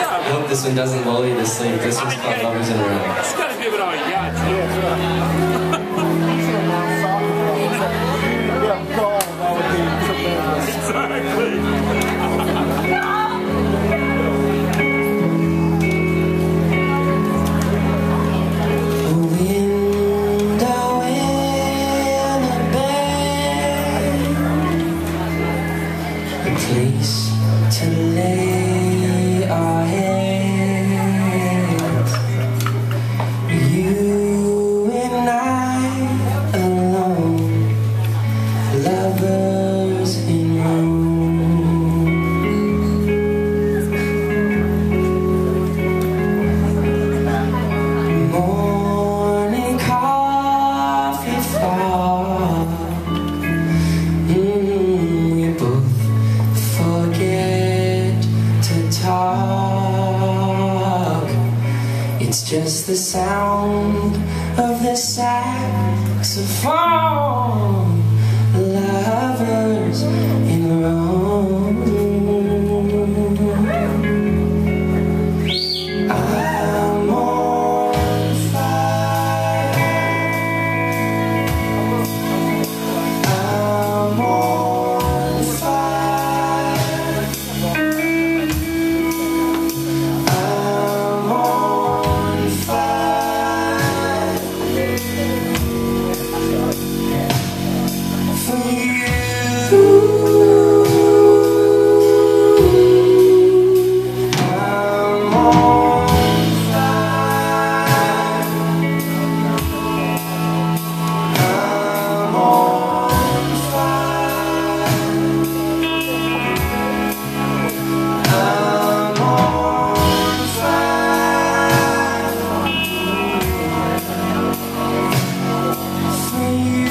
hope this one doesn't lull you to sleep. This one's called Lovers in a Row. Just gotta give it all you got, too. Place to lay our heads, you and I alone, lovers in Rome. Morning coffee fog, we both forget to talk. It's just the sound of the saxophone. Lovers in Rome. I'm on fire. I'm on fire. I'm on fire for you. I'm on fire. I'm on fire. I'm on fire for you.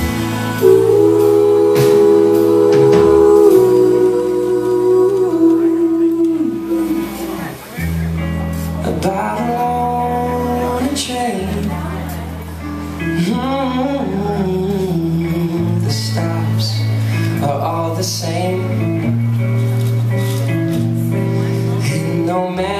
A bottle on a chain. The stops are all the same. And no matter